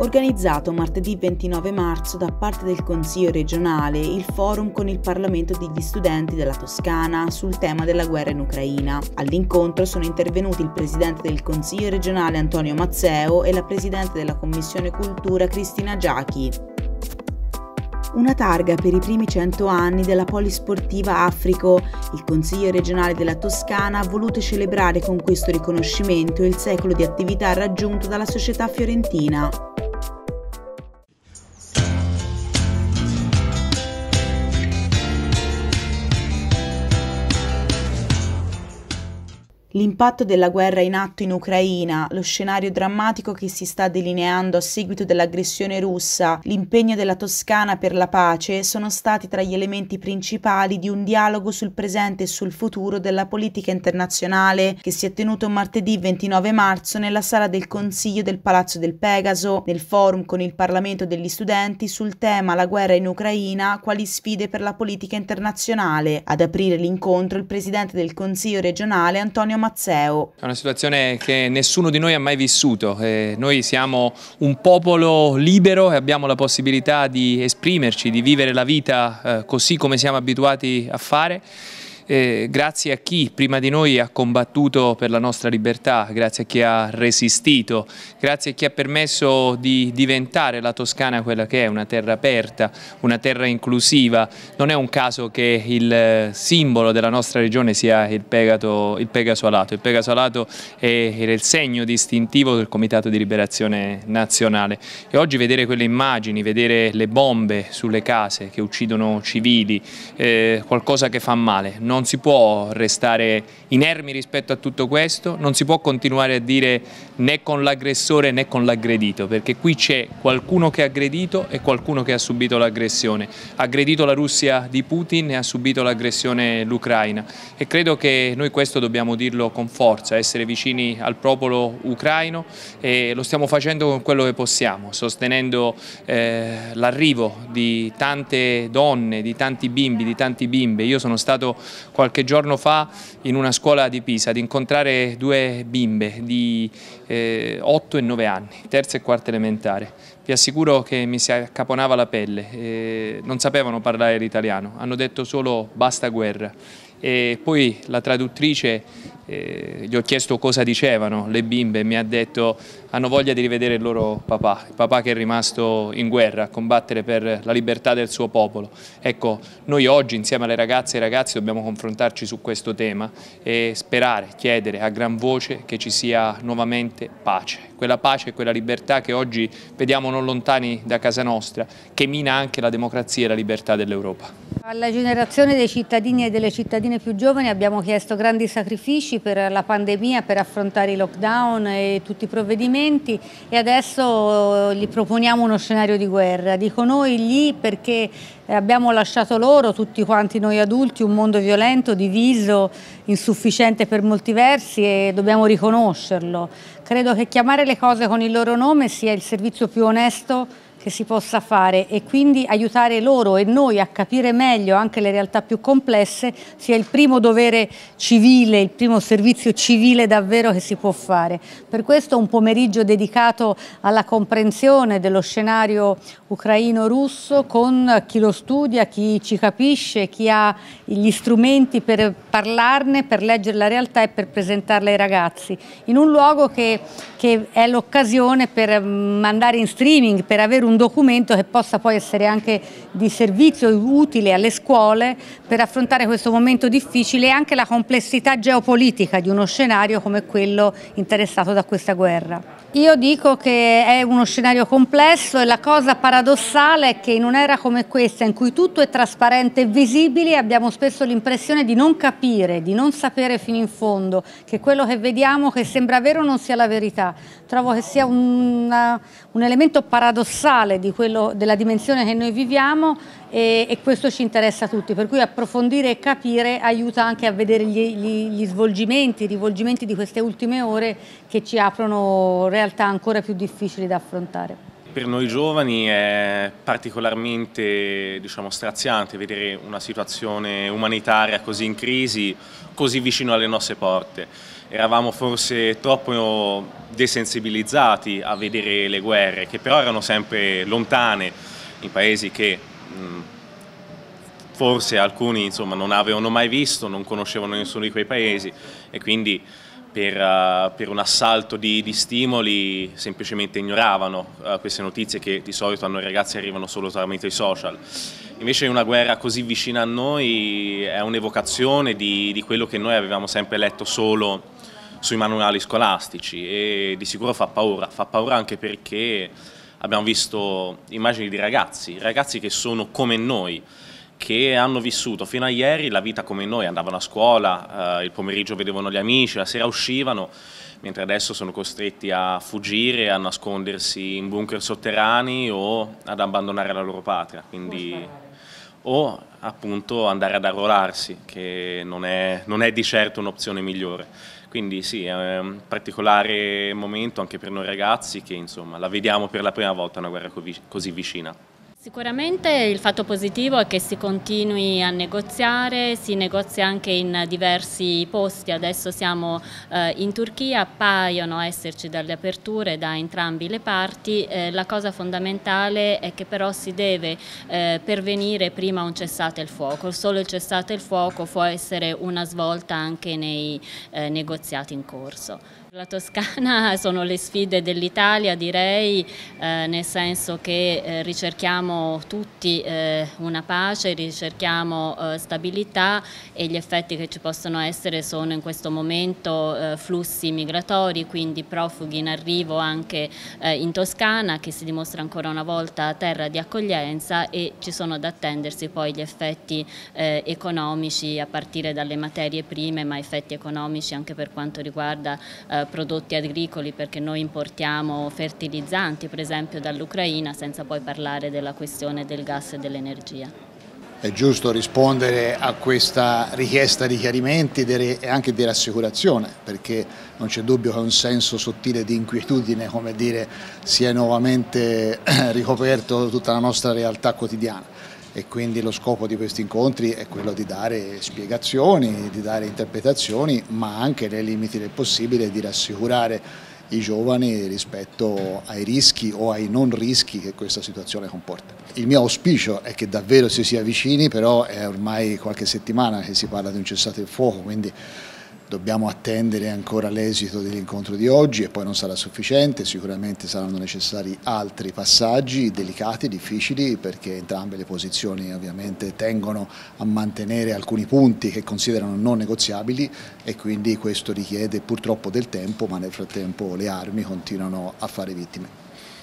Organizzato martedì 29 marzo da parte del Consiglio regionale il forum con il Parlamento degli studenti della Toscana sul tema della guerra in Ucraina. All'incontro sono intervenuti il Presidente del Consiglio regionale Antonio Mazzeo e la Presidente della Commissione Cultura Cristina Giachi. Una targa per i primi 100 anni della polisportiva Africo. Il Consiglio regionale della Toscana ha voluto celebrare con questo riconoscimento il secolo di attività raggiunto dalla società fiorentina. L'impatto della guerra in atto in Ucraina, lo scenario drammatico che si sta delineando a seguito dell'aggressione russa, l'impegno della Toscana per la pace sono stati tra gli elementi principali di un dialogo sul presente e sul futuro della politica internazionale che si è tenuto martedì 29 marzo nella sala del Consiglio del Palazzo del Pegaso, nel forum con il Parlamento degli studenti sul tema la guerra in Ucraina, quali sfide per la politica internazionale. Ad aprire l'incontro il Presidente del Consiglio regionale Antonio Mazzeo. È una situazione che nessuno di noi ha mai vissuto. Noi siamo un popolo libero e abbiamo la possibilità di esprimerci, di vivere la vita così come siamo abituati a fare. Grazie a chi prima di noi ha combattuto per la nostra libertà, grazie a chi ha resistito, grazie a chi ha permesso di diventare la Toscana quella che è, una terra aperta, una terra inclusiva. Non è un caso che il simbolo della nostra regione sia il Pegaso alato. Il Pegaso alato era il segno distintivo del Comitato di Liberazione Nazionale e oggi vedere quelle immagini, vedere le bombe sulle case che uccidono civili, qualcosa che fa male. Non si può restare inermi rispetto a tutto questo, non si può continuare a dire né con l'aggressore né con l'aggredito, perché qui c'è qualcuno che ha aggredito e qualcuno che ha subito l'aggressione. Ha aggredito la Russia di Putin e ha subito l'aggressione l'Ucraina e credo che noi questo dobbiamo dirlo con forza, essere vicini al popolo ucraino e lo stiamo facendo con quello che possiamo, sostenendo l'arrivo di tante donne, di tanti bimbi, di tante bimbe. Io sono stato qualche giorno fa in una scuola di Pisa ad incontrare due bimbe di 8 e 9 anni, terza e quarta elementare. Vi assicuro che mi si accaponava la pelle, non sapevano parlare l'italiano, hanno detto solo basta guerra. E poi la traduttrice gli ho chiesto cosa dicevano le bimbe e mi ha detto hanno voglia di rivedere il loro papà, il papà che è rimasto in guerra a combattere per la libertà del suo popolo. Ecco, noi oggi insieme alle ragazze e ai ragazzi dobbiamo confrontarci su questo tema e sperare, chiedere a gran voce che ci sia nuovamente pace, e quella libertà che oggi vediamo non lontani da casa nostra, che mina anche la democrazia e la libertà dell'Europa. Alla generazione dei cittadini e delle cittadine più giovani abbiamo chiesto grandi sacrifici per la pandemia, per affrontare i lockdown e tutti i provvedimenti e adesso gli proponiamo uno scenario di guerra. Dico noi gli perché abbiamo lasciato loro, tutti quanti noi adulti, un mondo violento, diviso, insufficiente per molti versi e dobbiamo riconoscerlo. Credo che chiamare le cose con il loro nome sia il servizio più onesto che si possa fare e quindi aiutare loro e noi a capire meglio anche le realtà più complesse sia il primo dovere civile, il primo servizio civile davvero che si può fare. Per questo un pomeriggio dedicato alla comprensione dello scenario ucraino-russo con chi lo studia, chi ci capisce, chi ha gli strumenti per parlarne, per leggere la realtà e per presentarla ai ragazzi, in un luogo che è l'occasione per mandare in streaming, per avere un documento che possa poi essere anche di servizio utile alle scuole per affrontare questo momento difficile e anche la complessità geopolitica di uno scenario come quello interessato da questa guerra. Io dico che è uno scenario complesso e la cosa paradossale è che in un'era come questa, in cui tutto è trasparente e visibile, abbiamo spesso l'impressione di non capire, di non sapere fino in fondo che quello che vediamo, che sembra vero, non sia la verità. Trovo che sia un elemento paradossale della dimensione che noi viviamo e questo ci interessa a tutti, per cui approfondire e capire aiuta anche a vedere gli svolgimenti, i rivolgimenti di queste ultime ore che ci aprono realtà ancora più difficili da affrontare. per noi giovani è particolarmente, diciamo, straziante vedere una situazione umanitaria così in crisi, così vicino alle nostre porte. Eravamo forse troppo desensibilizzati a vedere le guerre, che però erano sempre lontane, in paesi che forse alcuni, insomma, non avevano mai visto, non conoscevano nessuno di quei paesi, e quindi per un assalto di stimoli semplicemente ignoravano queste notizie che di solito a noi ragazzi arrivano solo tramite i social. Invece una guerra così vicina a noi è un'evocazione di quello che noi avevamo sempre letto solo sui manuali scolastici, e di sicuro fa paura anche perché abbiamo visto immagini di ragazzi che sono come noi, che hanno vissuto fino a ieri la vita come noi, andavano a scuola, il pomeriggio vedevano gli amici, la sera uscivano, mentre adesso sono costretti a fuggire, a nascondersi in bunker sotterranei o ad abbandonare la loro patria, o appunto andare ad arruolarsi, che non è di certo un'opzione migliore. Quindi sì, è un particolare momento anche per noi ragazzi che, insomma, la vediamo per la prima volta una guerra così vicina. Sicuramente il fatto positivo è che si continui a negoziare, si negozia anche in diversi posti. Adesso siamo in Turchia, appaiono esserci delle aperture da entrambi le parti. La cosa fondamentale è che però si deve pervenire prima a un cessate il fuoco. Solo il cessate il fuoco può essere una svolta anche nei negoziati in corso. La Toscana sono le sfide dell'Italia, direi, nel senso che ricerchiamo tutti una pace, ricerchiamo stabilità, e gli effetti che ci possono essere sono in questo momento flussi migratori, quindi profughi in arrivo anche in Toscana, che si dimostra ancora una volta terra di accoglienza, e ci sono da attendersi poi gli effetti economici a partire dalle materie prime, ma effetti economici anche per quanto riguarda prodotti agricoli, perché noi importiamo fertilizzanti per esempio dall'Ucraina, senza poi parlare della questione del gas e dell'energia. È giusto rispondere a questa richiesta di chiarimenti e anche di rassicurazione, perché non c'è dubbio che un senso sottile di inquietudine, come dire, sia nuovamente ricoperto tutta la nostra realtà quotidiana. E quindi lo scopo di questi incontri è quello di dare spiegazioni, di dare interpretazioni, ma anche nei limiti del possibile di rassicurare i giovani rispetto ai rischi o ai non rischi che questa situazione comporta. Il mio auspicio è che davvero si sia vicini, però è ormai qualche settimana che si parla di un cessate il fuoco, quindi dobbiamo attendere ancora l'esito dell'incontro di oggi, e poi non sarà sufficiente, sicuramente saranno necessari altri passaggi delicati, difficili, perché entrambe le posizioni ovviamente tengono a mantenere alcuni punti che considerano non negoziabili, e quindi questo richiede purtroppo del tempo, ma nel frattempo le armi continuano a fare vittime.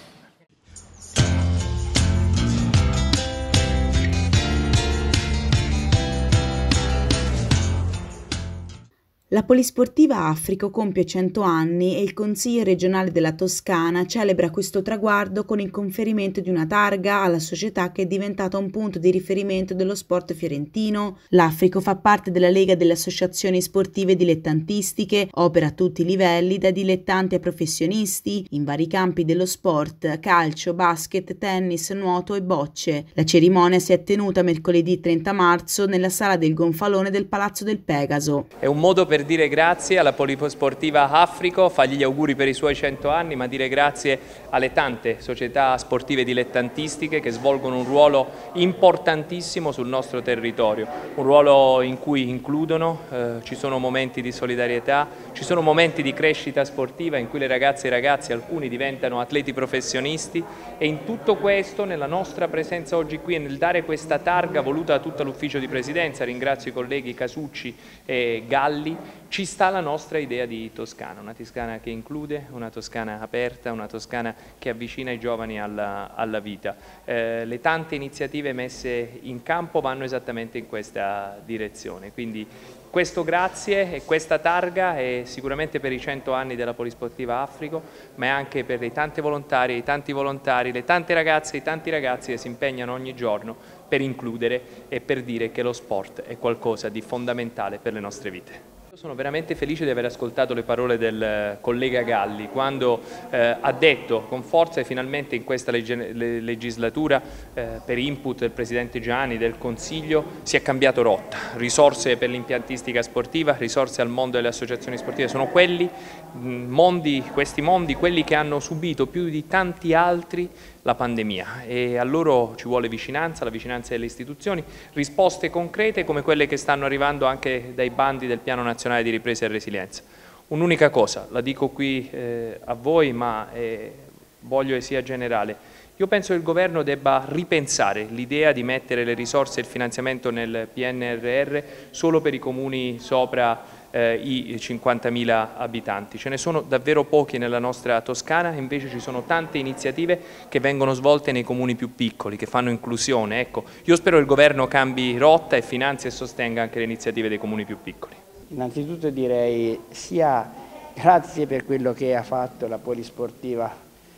La Polisportiva Africo compie 100 anni e il Consiglio regionale della Toscana celebra questo traguardo con il conferimento di una targa alla società che è diventata un punto di riferimento dello sport fiorentino. L'Africo fa parte della Lega delle associazioni sportive dilettantistiche, opera a tutti i livelli, da dilettanti a professionisti, in vari campi dello sport, calcio, basket, tennis, nuoto e bocce. La cerimonia si è tenuta mercoledì 30 marzo nella sala del Gonfalone del Palazzo del Pegaso. È un modo per dire grazie alla Polisportiva Africo, fargli gli auguri per i suoi 100 anni, ma dire grazie alle tante società sportive dilettantistiche che svolgono un ruolo importantissimo sul nostro territorio, un ruolo in cui includono, ci sono momenti di solidarietà, ci sono momenti di crescita sportiva in cui le ragazze e i ragazzi, alcuni diventano atleti professionisti, e in tutto questo, nella nostra presenza oggi qui e nel dare questa targa voluta da tutto l'ufficio di presidenza, ringrazio i colleghi Casucci e Galli, ci sta la nostra idea di Toscana, una Toscana che include, una Toscana aperta, una Toscana che avvicina i giovani alla vita. Le tante iniziative messe in campo vanno esattamente in questa direzione, quindi questo grazie e questa targa è sicuramente per i 100 anni della Polisportiva Africo, ma è anche per i tanti volontari, i tanti volontari, le tante ragazze e i tanti ragazzi che si impegnano ogni giorno per includere e per dire che lo sport è qualcosa di fondamentale per le nostre vite. Sono veramente felice di aver ascoltato le parole del collega Galli quando ha detto con forza e finalmente in questa legislatura per input del Presidente Gianni, del Consiglio, si è cambiato rotta. Risorse per l'impiantistica sportiva, risorse al mondo delle associazioni sportive, sono questi mondi quelli che hanno subito più di tanti altri la pandemia e a loro ci vuole vicinanza, la vicinanza delle istituzioni, risposte concrete come quelle che stanno arrivando anche dai bandi del Piano Nazionale di Ripresa e Resilienza. Un'unica cosa, la dico qui a voi ma voglio che sia generale, io penso che il Governo debba ripensare l'idea di mettere le risorse e il finanziamento nel PNRR solo per i comuni sopra i 50.000 abitanti. Ce ne sono davvero pochi nella nostra Toscana, invece ci sono tante iniziative che vengono svolte nei comuni più piccoli, che fanno inclusione. Ecco, io spero che il Governo cambi rotta e finanzi e sostenga anche le iniziative dei comuni più piccoli. Innanzitutto direi sia grazie per quello che ha fatto la Polisportiva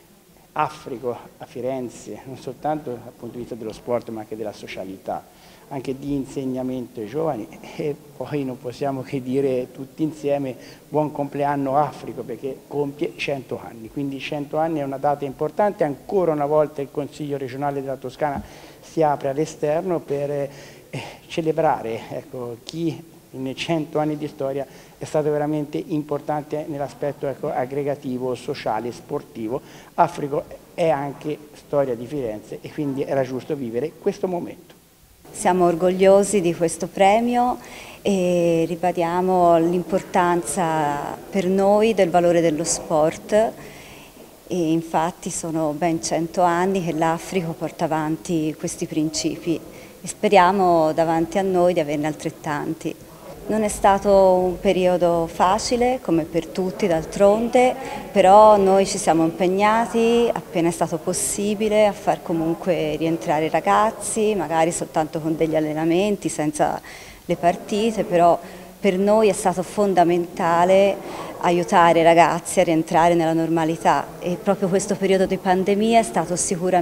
Africo a Firenze, non soltanto dal punto di vista dello sport ma anche della socialità, anche di insegnamento ai giovani, e poi non possiamo che dire tutti insieme buon compleanno Africo perché compie 100 anni, quindi 100 anni è una data importante. Ancora una volta il Consiglio regionale della Toscana si apre all'esterno per celebrare chi nei 100 anni di storia è stato veramente importante nell'aspetto aggregativo, sociale, sportivo. Africo è anche storia di Firenze e quindi era giusto vivere questo momento. Siamo orgogliosi di questo premio e ribadiamo l'importanza per noi del valore dello sport e infatti sono ben 100 anni che l'Africo porta avanti questi principi e speriamo davanti a noi di averne altrettanti. Non è stato un periodo facile, come per tutti d'altronde, però noi ci siamo impegnati, appena è stato possibile, a far comunque rientrare i ragazzi, magari soltanto con degli allenamenti, senza le partite, però per noi è stato fondamentale aiutare i ragazzi a rientrare nella normalità e proprio questo periodo di pandemia è stato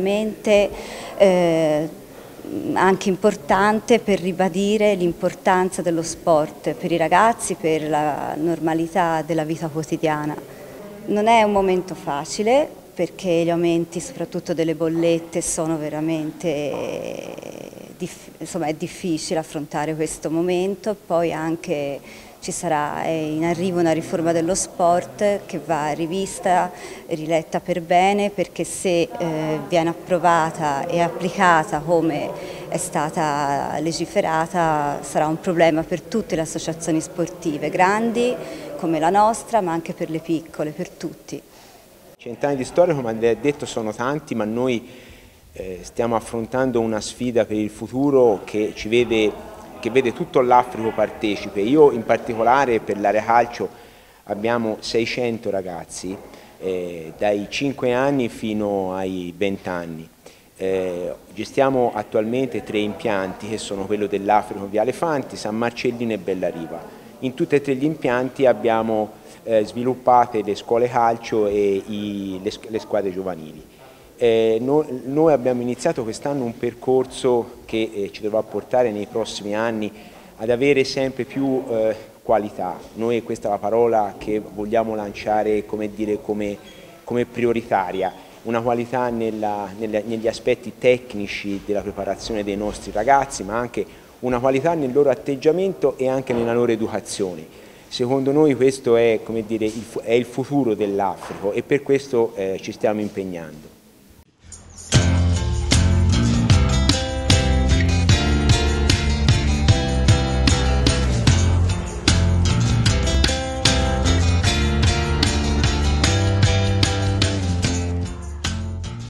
sicuramente anche importante per ribadire l'importanza dello sport per i ragazzi, per la normalità della vita quotidiana. Non è un momento facile perché gli aumenti soprattutto delle bollette sono veramente, insomma è difficile affrontare questo momento, poi anche ci sarà in arrivo una riforma dello sport che va rivista, riletta per bene perché se viene approvata e applicata come è stata legiferata sarà un problema per tutte le associazioni sportive, grandi come la nostra ma anche per le piccole, per tutti. 100 anni di storia, come ha detto, sono tanti, ma noi stiamo affrontando una sfida per il futuro che vede tutto l'Africo partecipe. Io in particolare per l'area calcio abbiamo 600 ragazzi dai 5 anni fino ai 20 anni. Gestiamo attualmente 3 impianti che sono quello dell'Africo Viale Fanti, San Marcellino e Bellariva. In tutti e 3 gli impianti abbiamo sviluppate le scuole calcio e le squadre giovanili. Noi abbiamo iniziato quest'anno un percorso che ci dovrà portare nei prossimi anni ad avere sempre più qualità. Noi questa è la parola che vogliamo lanciare come prioritaria, una qualità negli aspetti tecnici della preparazione dei nostri ragazzi, ma anche una qualità nel loro atteggiamento e anche nella loro educazione. Secondo noi questo è, come dire, è il futuro dell'Africa e per questo ci stiamo impegnando.